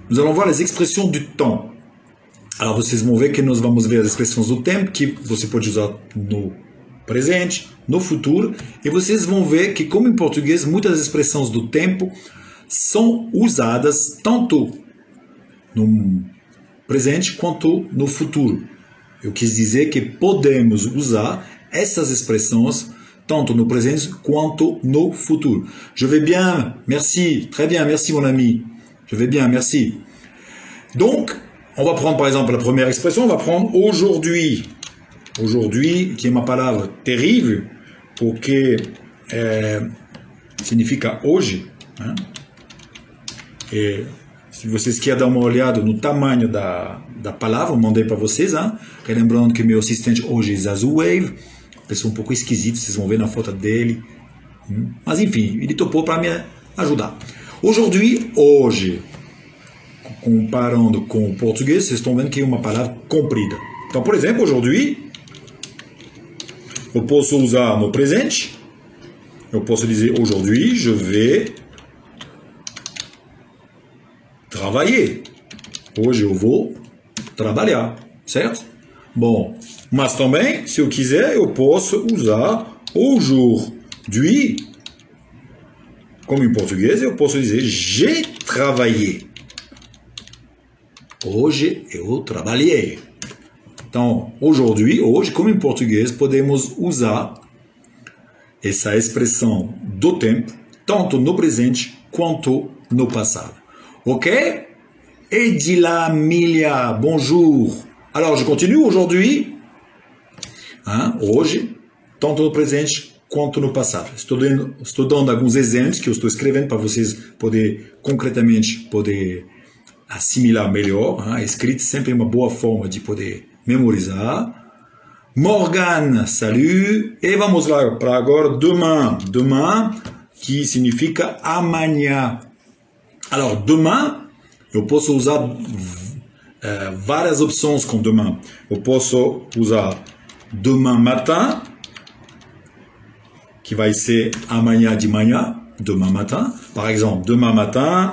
Nous allons voir les expressões do temps. Alors, vocês vão ver que nós vamos ver as expressões do tempo, que você pode usar no presente, no futuro, e vocês vão ver que, como em português, muitas expressões do tempo são usadas tanto no presente quanto no futuro. Eu quis dizer que podemos usar essas expressões tanto no presente quanto no futuro. Je vais bien, merci, très bien, merci mon ami. Je vais bien, merci. Donc, on va prendre par exemple la première expression, on va prendre aujourd'hui. Aujourd'hui, que é uma palavra terrível, porque significa hoje. Né? E se vocês querem dar uma olhada no tamanho da palavra, eu mandei para vocês. Hein? Lembrando que meu assistente hoje é Zazuwave, pessoa um pouco esquisita, vocês vão ver na foto dele. Mas enfim, ele topou para me ajudar. Aujourd'hui, hoje. Comparando com o português, vocês estão vendo que é uma palavra comprida. Então, por exemplo, aujourd'hui, eu posso usar no presente. Eu posso dizer aujourd'hui, je vais travailler. Hoje eu vou trabalhar, certo? Bom, mas também, se eu quiser, eu posso usar aujourd'hui. Como em português, eu posso dizer j'ai travaillé. Hoje eu trabalhei. Então, aujourd'hui, hoje, como em português, podemos usar essa expressão do tempo, tanto no presente quanto no passado. Ok? Edila Milia, bonjour. Alors, je continue aujourd'hui. Hein? Hoje, tanto no presente quanto no passado. Estou dando alguns exemplos que eu estou escrevendo para vocês concretamente poder assimilar melhor. A escrita sempre é uma boa forma de poder memorizar. Morgan, salut. E vamos lá para agora demain. Demain, que significa amanhã. Alors, demain, eu posso usar várias opções com demain. Eu posso usar demain matin, que vai ser amanhã de manhã. Demain matin. Par exemple, demain matin,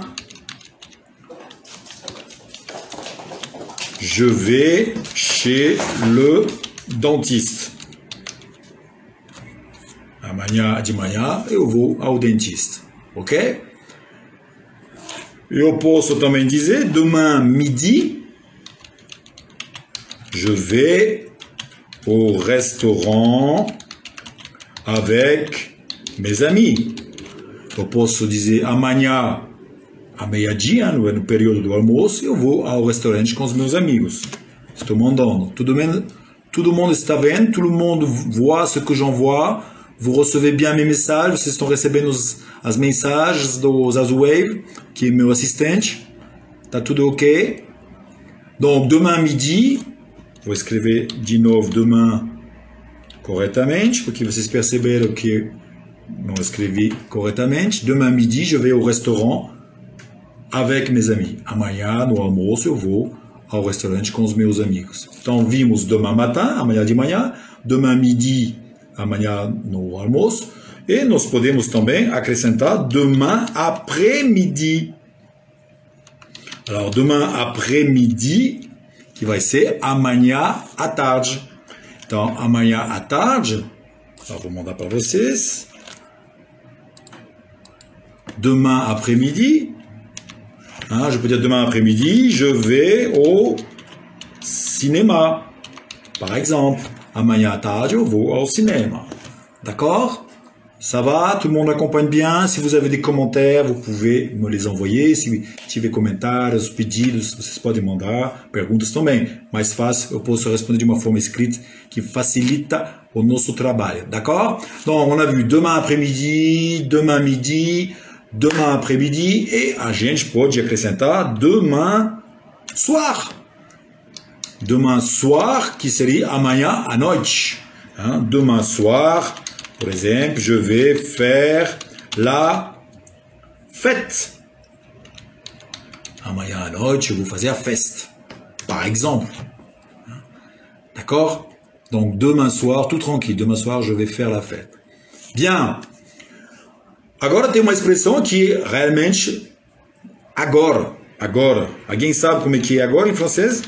je vais chez le dentiste. Amanhã de manhã eu vou ao dentista. Ok? Eu posso também dizer demain midi, je vais au restaurant avec mes amis. Eu posso dizer amanhã, a meia-dia, no período do almoço, eu vou ao restaurante com os meus amigos. Estou mandando. Tout le monde está vendo, tout le monde voit ce que j'envoie. Vous recevez bien mes messagens, vocês estão recebendo as mensagens do Zazuwave, que é meu assistente. Tá tudo ok? Donc, demain midi, vou escrever de novo demain corretamente, porque vocês perceberam que não escrevi corretamente. Demain midi, je vais au restaurant avec mes amis. Amanhã, no almoço, eu vou ao restaurante com os meus amigos. Então, vimos demain matin, amanhã de manhã, demain midi, amanhã no almoço, e nós podemos também acrescentar demain après-midi. Alors, demain après-midi, que vai ser amanhã à tarde. Então, amanhã à tarde, eu vou mandar para vocês. Demain après-midi, je peux dire demain après-midi, je vais au cinéma. Par exemple, amanhã à tarde, eu vou ao cinema. D'accord? Ça va? Tout le monde acompanhe bien? Si vous avez des commentaires, vous pouvez me les envoyer. Se tiver comentários, pedidos, vocês podem mandar. Perguntas também. Mais fácil, eu posso responder de uma forma escrita que facilita o nosso trabalho. D'accord? Donc, on a vu demain après-midi, demain midi, demain après-midi, e a gente pode acrescentar demain soir. Demain soir, que seria amanhã à noite. Hein? Demain soir, par exemple, je vais faire la fête. Amanhã à noite, eu vou fazer a festa. Par exemple. D'accord? Donc, demain soir, tout tranquille. Demain soir, je vais faire la fête. Bien. Agora tem uma expressão que realmente agora. agora. Alguém sabe como é que é agora em francês?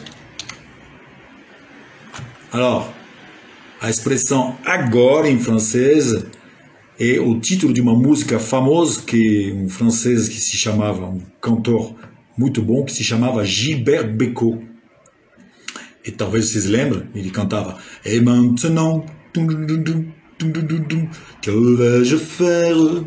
Alors, a expressão agora em francês é o título de uma música famosa que um francês que se chamava, um cantor muito bom, que se chamava Gilbert Bécaud. E talvez vocês lembram, ele cantava Et maintenant, que vais-je faire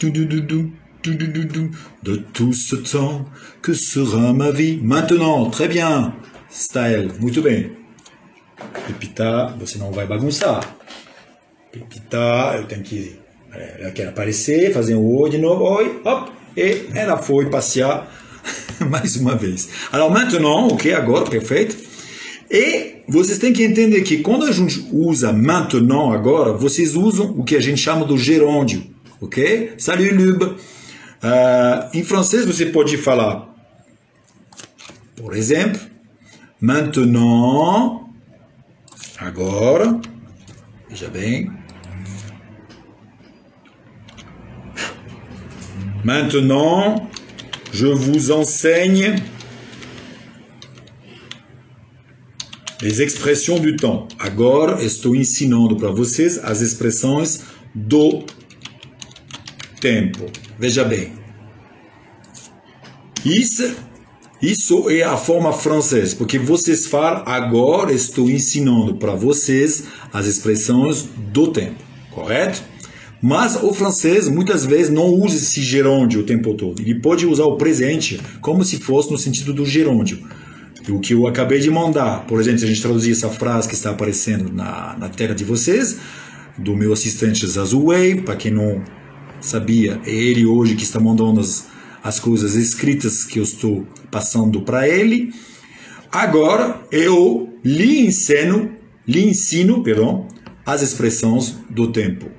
de tout ce temps, que sera ma vie maintenant? Très bien, style, muito bem. Pepita, você não vai bagunçar. Pepita, eu tenho que... Ela quer aparecer, fazer um oi de novo, oi, hop, e ela foi passear mais uma vez. Alors maintenant, ok, agora, perfeito. E vocês têm que entender que quando a gente usa maintenant, agora, vocês usam o que a gente chama do gerúndio, ok? Salut, Lube. Em francês você pode falar, por exemplo, maintenant, agora, veja bem. Maintenant, je vous enseigne les expressions du temps. Agora estou ensinando para vocês as expressões do tempo. Veja bem. Isso é a forma francesa, porque vocês falam agora estou ensinando para vocês as expressões do tempo, correto? Mas o francês muitas vezes não usa esse gerúndio o tempo todo. Ele pode usar o presente como se fosse no sentido do gerúndio. O que eu acabei de mandar, por exemplo, se a gente traduzir essa frase que está aparecendo na tela de vocês, do meu assistente Zazuway, para quem não sabia, é ele hoje que está mandando as coisas escritas que eu estou passando para ele. Agora eu lhe ensino, as expressões do tempo.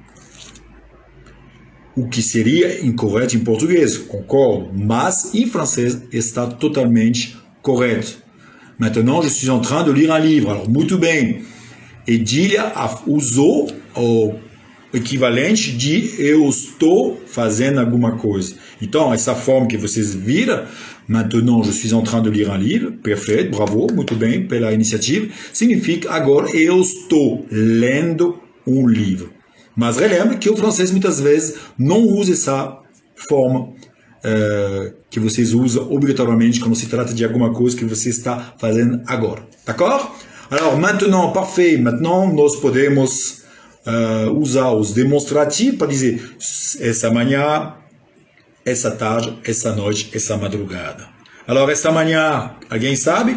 O que seria incorreto em português, concordo, mas em francês está totalmente correto. Maintenant, je suis en train de lire un livre. Alors, muito bem. Edília usou o equivalente de eu estou fazendo alguma coisa. Então, essa forma que vocês viram, maintenant, je suis en train de lire un livre, perfeito, bravo, muito bem pela iniciativa, significa agora eu estou lendo um livro. Mas relembre que o francês muitas vezes não usa essa forma que vocês usam obrigatoriamente quando se trata de alguma coisa que você está fazendo agora. D'accord? Alors, maintenant, parfait. Maintenant, nós podemos usar os demonstrativos para dizer essa manhã, essa tarde, essa noite, essa madrugada. Alors, essa manhã, alguém sabe?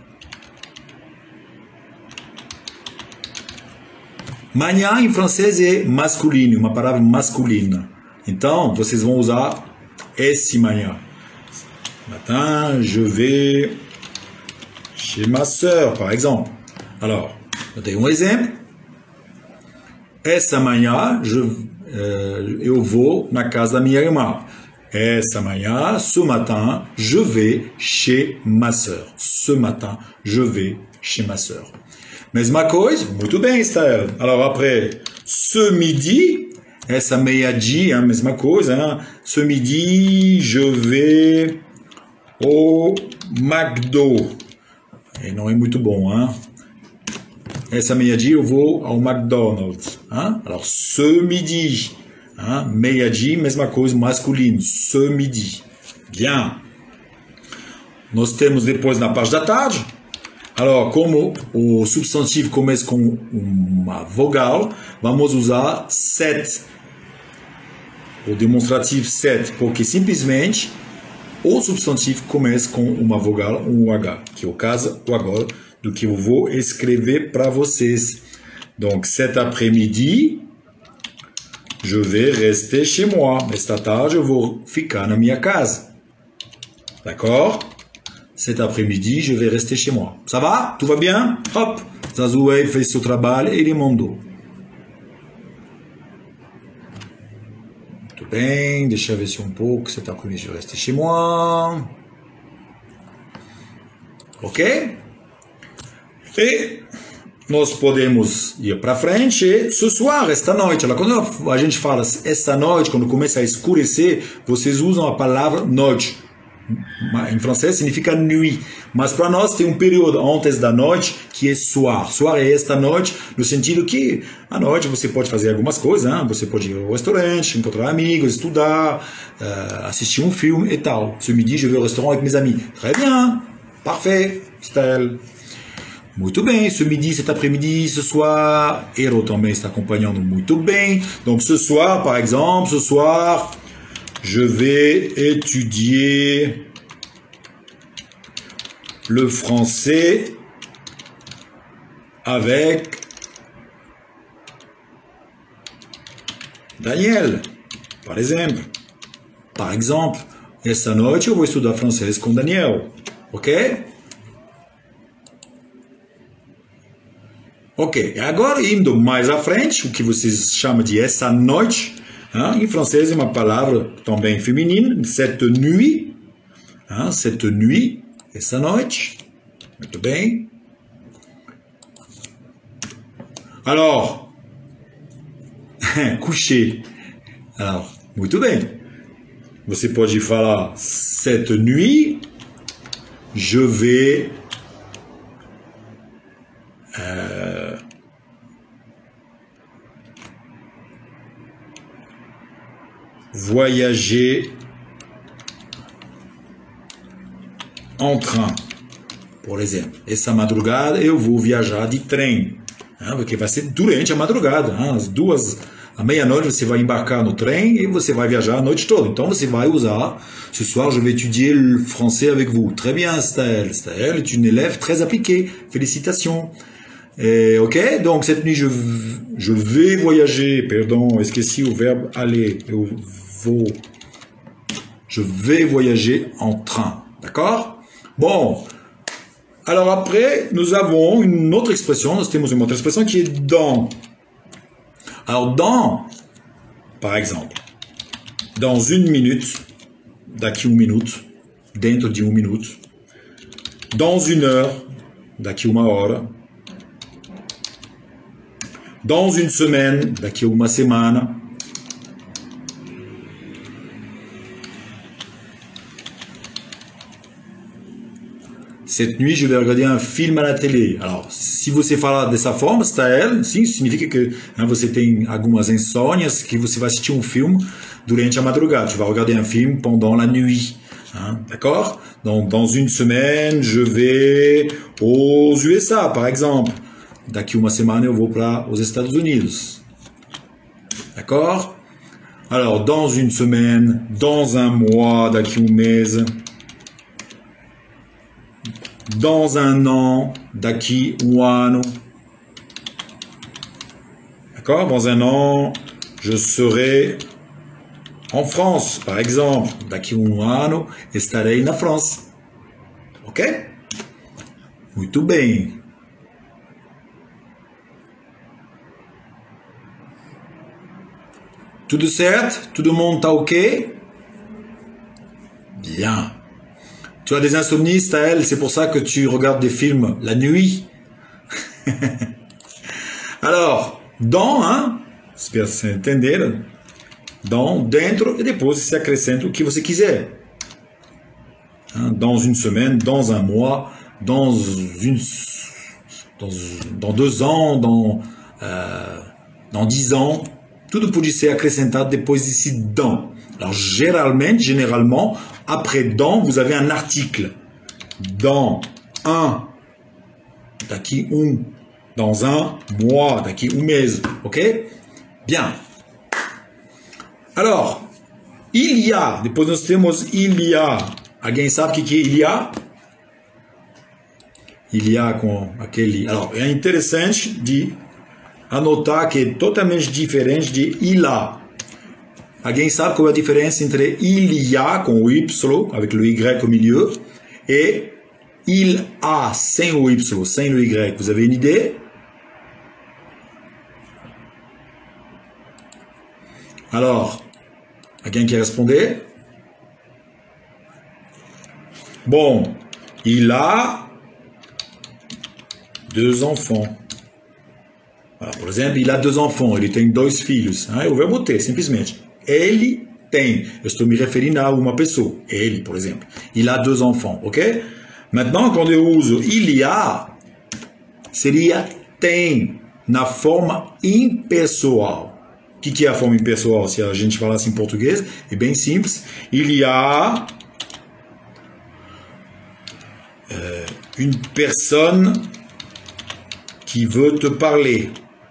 Manhã em francês é masculino, uma palavra masculina. Então, vocês vão usar esse manhã. Matin, je vais chez ma sœur, par exemple. Alors, eu dei um exemplo. Essa manhã, eu vou na casa da minha irmã. Essa manhã, ce matin, je vais chez ma sœur. Ce matin, je vais chez ma sœur. Mesma coisa? Muito bem, Esther. Alors, après, ce midi, essa meia-dia, mesma coisa. Hein? Ce midi, je vais au McDo. E não é muito bom, hein? Essa meia-dia, eu vou ao McDonald's. Hein? Alors, ce midi. Hein? Meia-dia, mesma coisa, masculino. Ce midi. Bien. Nós temos depois na parte da tarde. Alors, como o substantivo começa com uma vogal, vamos usar set. O demonstrativo set, porque simplesmente o substantivo começa com uma vogal, um H, que é o caso agora do que eu vou escrever para vocês. Donc, cet après-midi, je vais rester chez moi. Esta tarde eu vou ficar na minha casa. D'accord? Cet après-midi, je vais rester chez moi. Ça va? Tout va bien? Hop! Zazuway fez seu trabalho e ele mandou. Muito bem, deixa eu ver se um pouco. Cet après-midi, je vais rester chez moi. Ok? E nós podemos ir para frente. Ce soir, esta noite. Quando a gente fala esta noite, quando começa a escurecer, vocês usam a palavra noite. em francês significa nuit, mas para nós tem um período antes da noite que é soir. Soir é esta noite, no sentido que à noite você pode fazer algumas coisas, hein? Você pode ir ao restaurante, encontrar amigos, estudar, assistir um filme et tal. Ce midi, je vais au restaurant avec mes amis. Très bien, parfait, Estelle. Muito bem, ce midi, cet après-midi, ce soir, Hero também está acompanhando muito bem. Donc ce soir, par exemple, ce soir, je vais étudier le français avec Daniel, par exemple. Par exemple, essa noite eu vou estudar francês com Daniel, ok? Ok, agora indo mais à frente, o que vocês chamam de essa noite, hein? Em francês é uma palavra também feminina, cette nuit, hein? Cette nuit, essa noite, muito bem. Alors, coucher, alors, muito bem. Você pode falar, cette nuit, je vais voyager en train, por exemplo. Essa madrugada eu vou viajar de trem, hein? Porque vai ser durante a madrugada, hein? Às 2, à meia-noite você vai embarcar no trem e você vai viajar a noite toda. Então você vai usar, ce soir je vais étudier le français avec vous. Très bien, Estelle. Estelle est une élève très appliquée. Félicitations. Et, ok, donc cette nuit je vais voyager, pardon, esqueci o verbe aller, eu vou, je vais voyager en train, d'accord? Bon, alors après, nous avons une autre expression, nós temos uma outra expressão qui est dans. Alors dans, par exemple, dans une minute, daqui minute, dentro de minute, dans une heure, daqui uma hora, dans une semaine, daqui a uma semana. Cette nuit, je vais regarder un film à la télé. Alors, se você falar dessa forma, Estelle, sim, significa que você tem algumas insônias, que você vai assistir um filme durante a madrugada. Tu vas regarder un film pendant la nuit. Hein, d'accord? Donc, dans une semaine, je vais aux USA, par exemple. Daqui uma semana eu vou para os Estados Unidos. D'accord? Alors, dans une semaine, dans un mois, daqui mês, dans un an, daqui ano. D'accord? Dans un an, je serai en France, par exemple. Daqui ano, estarei na France. Ok? Muito bem. Tudo certo? Tout le monde está ok? Bien. Tu as des insomnies, Estelle, c'est pour ça que tu regardes des films la nuit. Alors, dans, hein? Espero que você entenderam. Dans, dentro, e depois você acrescenta o que você quiser. Hein? Dans une semaine, dans un mois, dans 2 ans, dans 10 ans. Tudo pode ser acrescentado depois desse dans. Alors, généralement, après dans, vous avez un article. Dans un, daqui dans un mois, daqui mês. Ok? Bien. Alors, il y a, depois nós temos il y a. Alguém sabe o que é il y a? Il y a com aquele... Alors, é interessante de anotar que é totalmente diferente de il a. Alguém sabe qual é a diferença entre il y a com o Y, avec le Y au milieu, et il a sem o Y, sem o Y? Vous avez une idée? Alors, alguém quer responder? Bon, il a 2 enfants. Voilà, por exemplo, il a 2 enfants, ele tem 2 filhos. Hein? O verbo ter, simplesmente. Ele tem. Eu estou me referindo a uma pessoa. Ele, por exemplo. Il a 2 enfants, ok? Maintenant, quando eu uso il y a, seria tem, na forma impessoal. O que é a forma impessoal? Se a gente falasse em português, é bem simples. Il y a une personne qui veut te parler.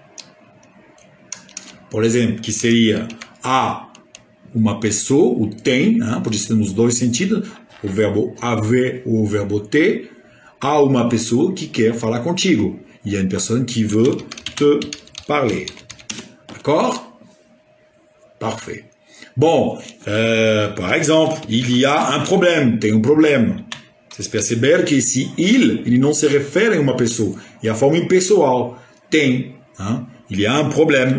Por exemplo, que seria há uma pessoa, o tem, pode ser nos 2 sentidos, o verbo haver ou o verbo ter. Há uma pessoa que quer falar contigo. Il y a une personne qui veut te parler. D'accord? Parfait. Bon, par exemple, il y a un problème, tem um problema. Vocês perceberam que esse ele não se refere a uma pessoa, é a forma impessoal. Tem, il y a un problème.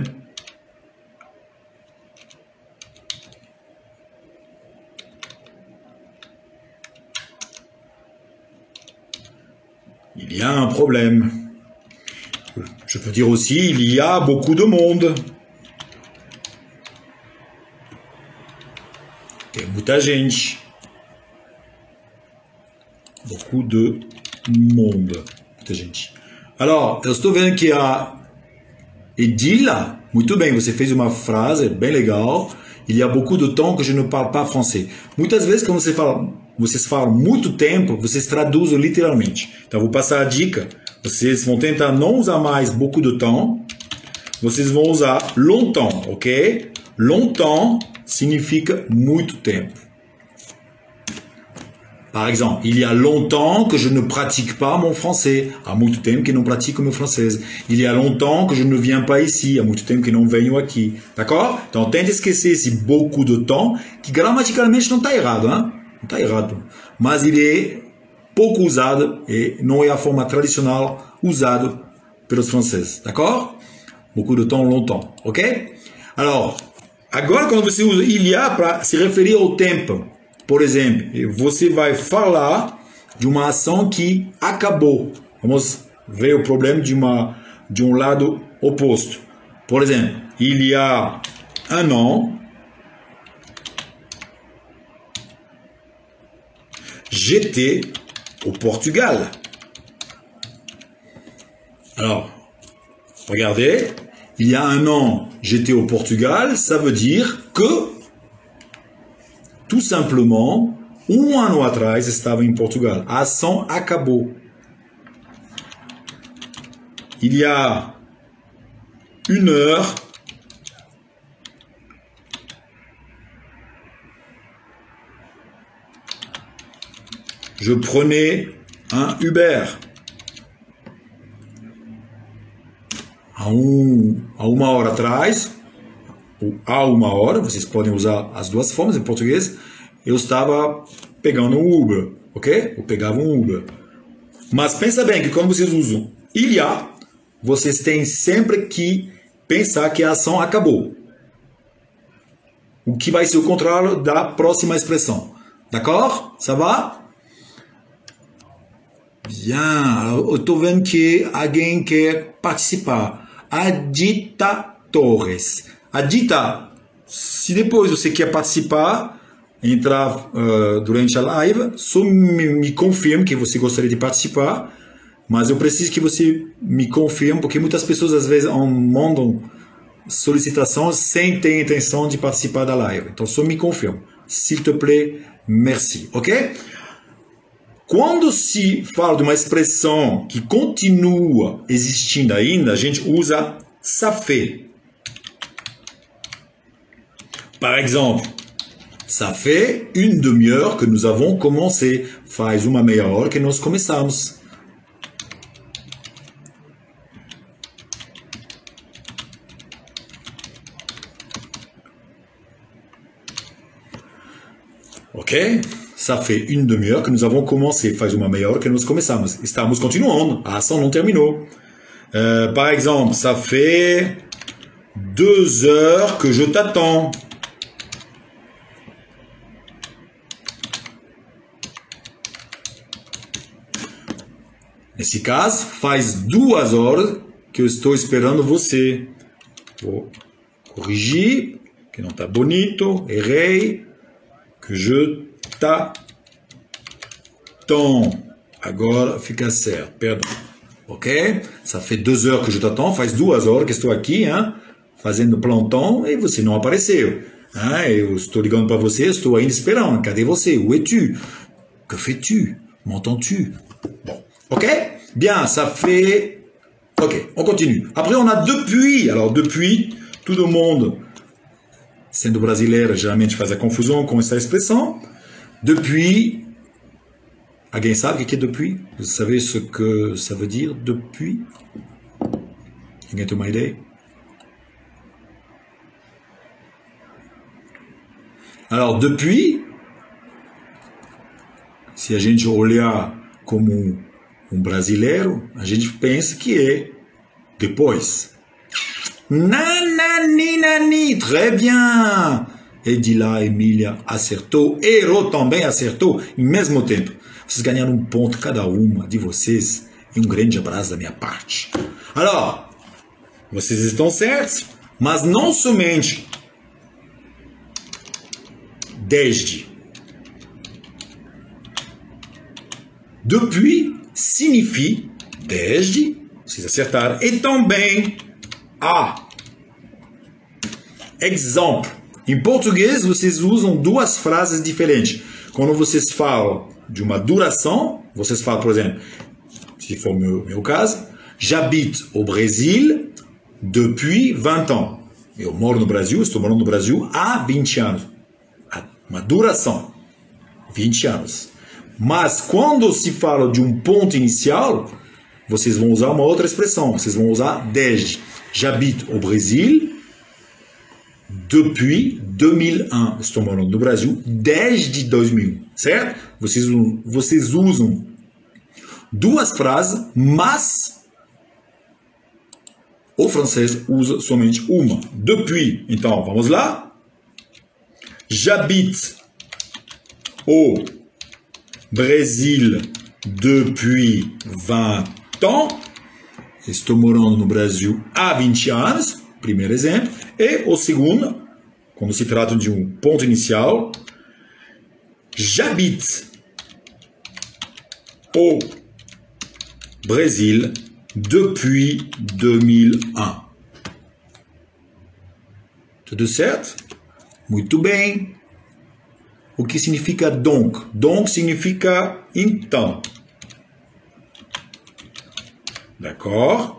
Il y a un problème. Je peux dire aussi, il y a beaucoup de monde. Tem muita gente. Beaucoup de monde. Muita gente. Alors, eu estou vendo que a Edila, muito bem, você fez uma frase bem legal. Il y a beaucoup de temps que je ne parle pas français. Muitas vezes, quando vocês falam muito tempo, vocês traduzem literalmente. Então, vou passar a dica. Vocês vão tentar não usar mais beaucoup de temps. Vocês vão usar longtemps, ok? Longtemps significa muito tempo. Par exemple, il y a longtemps que je ne pratique pas mon français. Há muito tempo que não pratico meu francês. Il y a longtemps que je ne viens pas ici. Há muito tempo que não venho aqui. D'accord? Então, tente esquecer esse beaucoup de temps, que gramaticalmente não está errado, hein? Não está errado. Mas ele é pouco usado e não é a forma tradicional usada pelos franceses. D'accord? Beaucoup de temps, longtemps. Ok? Alors, agora quando você usa il y a para se referir ao tempo, por exemplo, você vai falar de uma ação que acabou. Vamos ver o problema de um lado oposto. Por exemplo, il y a un an, j'étais au Portugal. Alors, regardez, il y a un an, j'étais au Portugal, ça veut dire que tout simplement, ano atrás estava em Portugal. A ação acabou. Il y a 1 heure, je prenais un Uber. Há uma hora atrás, ou há uma hora, vocês podem usar as duas formas em português, eu estava pegando um Uber, ok? Eu pegava um Uber. Mas pensa bem que quando vocês usam il y a, vocês têm sempre que pensar que a ação acabou. O que vai ser o contrário da próxima expressão. D'accord? Ça va? Bien. Eu estou vendo que alguém quer participar. Agitatores. Agita. Se depois você quer participar, entrar durante a live, só me confirme que você gostaria de participar, mas eu preciso que você me confirme, porque muitas pessoas às vezes mandam solicitações sem ter intenção de participar da live. Então só me confirme. S'il te plaît, merci. Ok? Quando se fala de uma expressão que continua existindo ainda, a gente usa ça fait. Par exemple, ça fait une demi-heure que nous avons commencé. Faz uma meia hora que nós começamos. Ok? Ça fait une demi-heure que nous avons commencé. Faz uma meia hora que nós começamos. Estamos continuando. A ação não terminou. Par exemple, ça fait 2 heures que je t'attends. Nesse caso, faz 2 horas que eu estou esperando você. Vou corrigir. que não está bonito, errei, que je t'attends. Agora fica certo, perdão. Ok? Ça fait 2 heures que je t'attends, faz 2 horas que estou aqui, hein, fazendo plantão e você não apareceu. Hein? Eu estou ligando para você, estou ainda esperando. Cadê você? Où es-tu? Que fais-tu? M'entends-tu? Bon, ok? Bien, ça fait... Ok, on continue. Après, on a depuis. Alors, depuis, tout le monde, sendo brasileiro, geralmente faz a confusão com essa expressão. Depuis... Alguém sabe o que é depuis? Vous savez ce que ça veut dire, depuis? Alguém tem uma ideia? Alors, depuis, se a gente olhar como um brasileiro, a gente pensa que é depois. Nanani, très bien! Edila, Emília acertou, errou também, acertou, em mesmo tempo. Vocês ganharam um ponto cada uma de vocês e um grande abraço da minha parte. Alors, vocês estão certos, mas não somente desde. Depuis signifie desde, vocês acertaram, e também a. Exemplo. Em português, vocês usam 2 frases diferentes. Quando vocês falam de uma duração, vocês falam, por exemplo, se for meu caso, j'habite au Brésil depuis 20 ans. Eu moro no Brasil, estou morando no Brasil há 20 anos. Uma duração, 20 anos. Mas quando se fala de um ponto inicial, vocês vão usar uma outra expressão, vocês vão usar desde. J'habite au Brésil depuis 2001. Estou morando no Brasil desde 2001, certo? Vocês usam 2 frases, mas o francês usa somente uma. Depuis. Então, vamos lá. J'habite au Brésil depuis 20 ans. Estou morando no Brasil há 20 anos. Primeiro exemplo. E o segundo, quando se trata de um ponto inicial, j'habite au Brésil depuis 2001. Tudo certo? Muito bem. O que significa donc? Donc significa então. D'accord?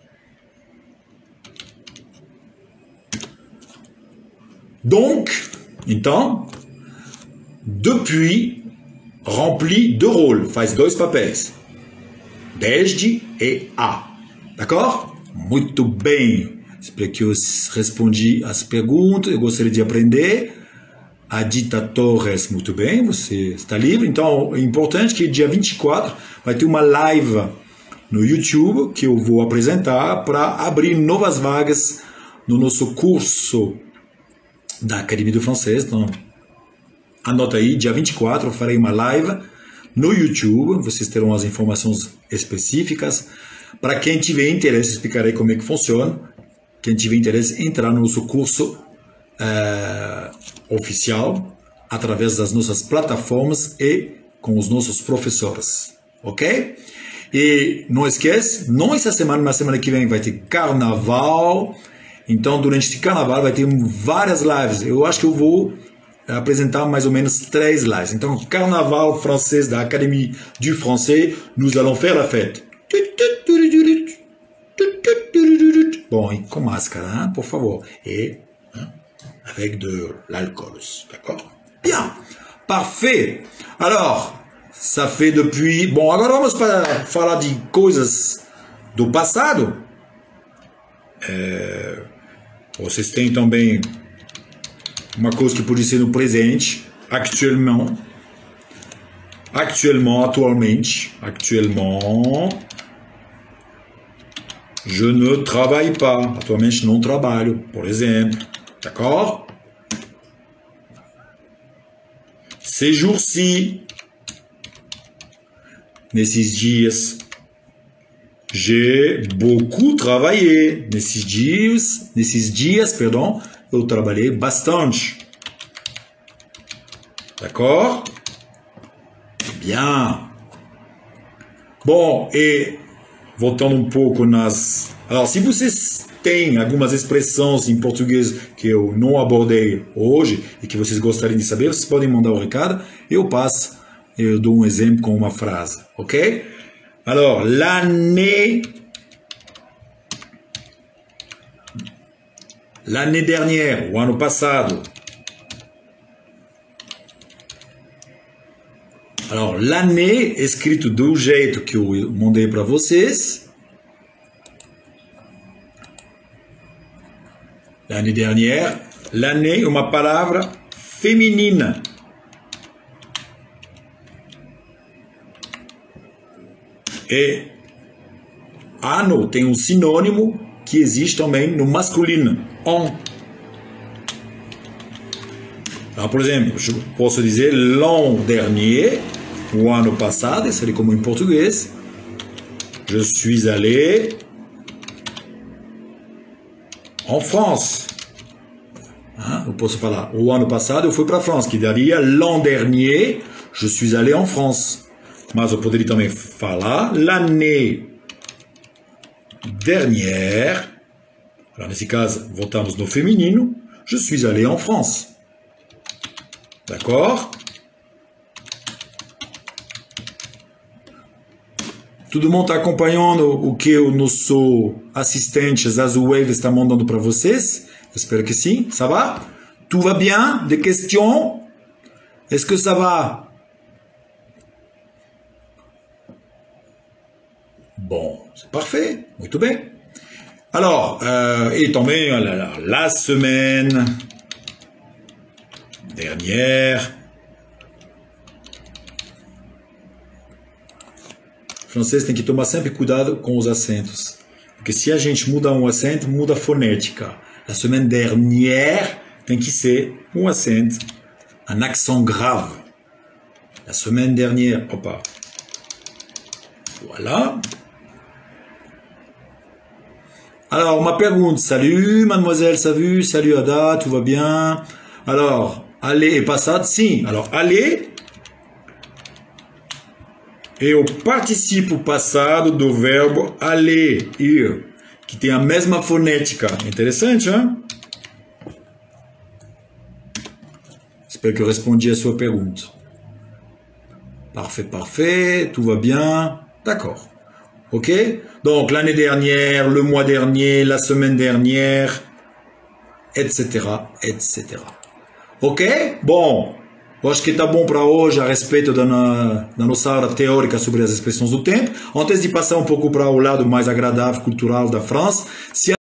Donc, então, depuis remplit 2 rôles, faz 2 papéis. Desde e a. D'accord? Muito bem. Espero que eu respondi as perguntas. Eu gostaria de aprender. A Dita Torres, muito bem, você está livre. Então, é importante que dia 24 vai ter uma live no YouTube que eu vou apresentar para abrir novas vagas no nosso curso da Academia do Francês. Então, anota aí, dia 24 eu farei uma live no YouTube, vocês terão as informações específicas. Para quem tiver interesse, explicarei como é que funciona. Quem tiver interesse, entrar no nosso curso oficial, através das nossas plataformas e com os nossos professores, ok? E não esquece, não essa semana, mas semana que vem vai ter carnaval. Então, durante esse carnaval vai ter várias lives. Eu acho que eu vou apresentar mais ou menos 3 lives. Então, carnaval francês da Académie du Français, nous allons faire la fête. Bon, et com máscara, hein, por favor. Et avec de l'alcool, d'accord? Bien, parfait. Alors, ça fait depuis... Bon, agora vamos para falar de coisas do passado. Vocês têm também uma coisa que pode ser no presente, actuellement, je ne travaille pas, atualmente não trabalho, por exemplo, d'accord? Ces jours-ci, nesses dias, j'ai beaucoup travaillé, nesses dias, perdão, eu trabalhei bastante. D'accord? Bien. Bom, e voltando um pouco nas... Alors, se vocês têm algumas expressões em português que eu não abordei hoje e que vocês gostariam de saber, vocês podem mandar o recado, eu passo, eu dou um exemplo com uma frase, ok? Alors, l'année dernière, o ano passado. Alors, l'année, escrito do jeito que eu mandei para vocês. L'année dernière. L'année é uma palavra feminina. E ano tem um sinônimo que existe também no masculino. On. Alors, por exemplo, eu posso dizer l'an dernier, o ano passado, seria como em português. Je suis allé en France. Eu posso falar, o ano passado eu fui para a França, que daria l'an dernier, je suis allé en France. Mas eu poderia também falar l'année dernière. Alors, nesse caso, voltamos no feminino. Je suis allé en France. D'accord? Todo mundo está acompanhando o que o nosso assistente Zazu Wave está mandando para vocês? Espero que sim. Ça va? Tout va bien? Des questions? Est-ce que ça va? Bon, c'est parfait. Muito bem. Alors, et também, la semaine dernière. O francês tem que tomar sempre cuidado com os acentos. Porque se a gente muda um acento, muda a fonética. La semaine dernière tem que ser um acento, un accent grave. La semaine dernière, opa. Voilà. Alors, uma pergunta. Salut, mademoiselle, salut Ada, tout va bien? Alors, aller est passado? Sim. Alors, aller é o participo passado do verbo aller, ir, que tem a mesma fonética. Interessante, hein? Espero que eu respondi a sua pergunta. Parfait, parfait, tout va bien. D'accord. Ok? Donc, l'année dernière, le mois dernier, la semaine dernière, etc., etc. Ok? Bom, eu acho que tá bom para hoje a respeito da nossa aula teórica sobre as expressões do tempo. Antes de passar um pouco para o lado mais agradável, cultural da França,